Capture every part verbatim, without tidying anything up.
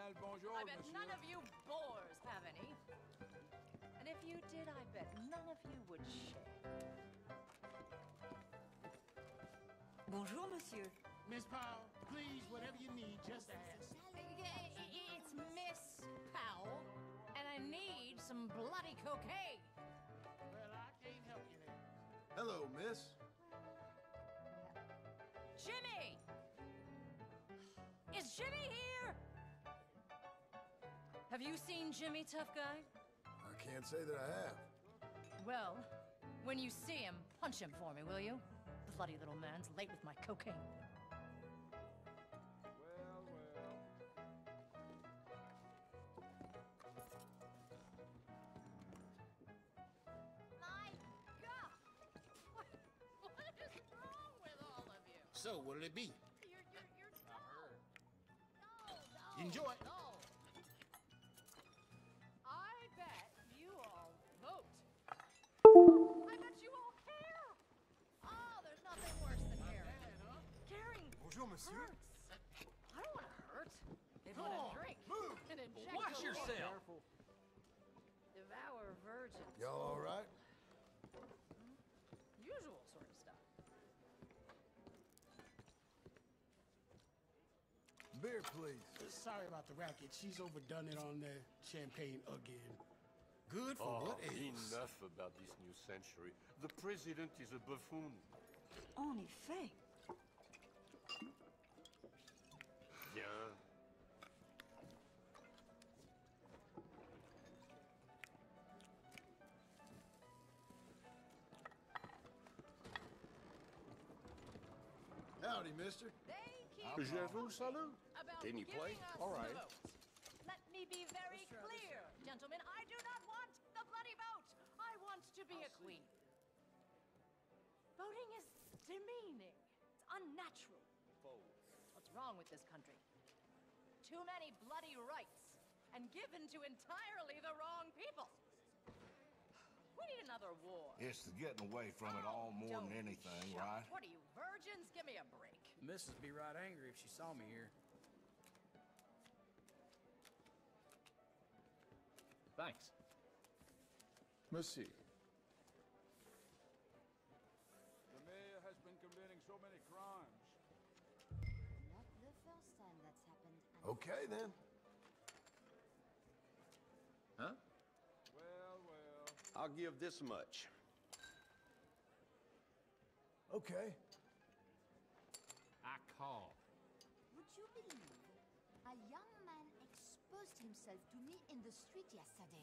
Well, bonjour, I bet monsieur. none of you boars have any. And if you did, I bet none of you would share. Bonjour, monsieur. Miss Powell, please, whatever you need, just ask. It's Miss Powell, and I need some bloody cocaine. Well, I can't help you there. Hello, miss. Jimmy! Is Jimmy here? Have you seen Jimmy, tough guy? I can't say that I have. Well, when you see him, punch him for me, will you? Bloody little man's late with my cocaine. Well, well. My God! What, what is wrong with all of you? So, what'll it be? You're, you're, you're no. No, no. Enjoy. No. I bet you all vote. I bet you all care. Oh, there's nothing worse than caring. Bad, huh? Caring Bonjour, monsieur. hurts. I don't want to hurt. They Come want on, to drink move. and inject Watch the Lord. yourself. Devour virgins. Y'all all right? Usual sort of stuff. Beer, please. Sorry about the racket. She's overdone it on the champagne again. Good for Oh, what else? enough about this new century. The president is a buffoon. En effet. Bien. Howdy, mister. They keep Je vous salue. about Didn't you giving play? us All the right. vote. Let me be very clear, gentlemen. I do not want the bloody vote. I want to be a queen. Voting is demeaning. It's unnatural. What's wrong with this country? Too many bloody rights, and given to entirely the wrong people. We need another war. It's the getting away from it all more Don't than anything, shout. right? What are you, virgins? Give me a break. Missus would be right angry if she saw me here. Thanks. Monsieur. The mayor has been committing so many crimes. Not the first time that's happened. Okay, then. Huh? Well, well. I'll give this much. Okay. I call. Would you believe a young man exposed himself to me in the street yesterday?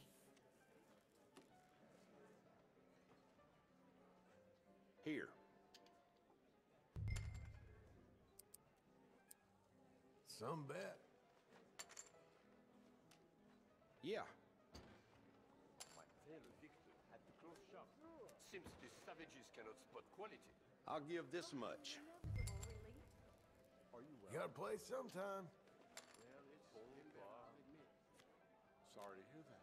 Here. Some bet. Yeah. At the close shop. Seems these savages cannot spot quality. I'll give this much. You gotta play sometime. Sorry to hear that.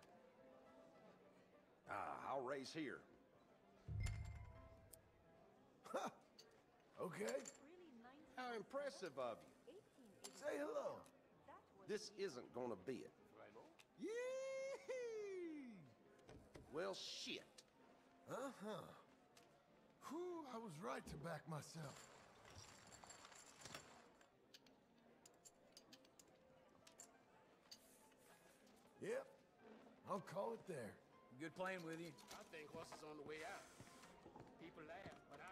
Ah, I'll raise here. Okay. How impressive of you. Say hello. This isn't gonna be it. Yee! Well, shit. Uh-huh. Whew, I was right to back myself. Yep. I'll call it there. Good playing with you. I think horse is on the way out. People laugh, but